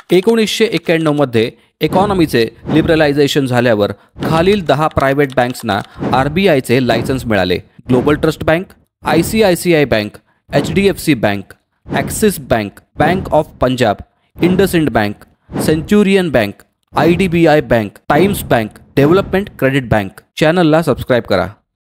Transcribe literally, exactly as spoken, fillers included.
एकोणीसशे एक्क्याण्णवमध्ये इकॉनॉमीचे लिबरलायझेशन झाल्यावर खालील दहा प्रायव्हेट बँक्सना आर बी आयचे लायसन्स मिळाले. Global trust bank, I C I C I bank, H D F C bank, Axis bank, bank of Punjab, IndusInd bank, Centurion bank, I D B I bank, Times bank, development credit bank. चॅनलला subscribe करा.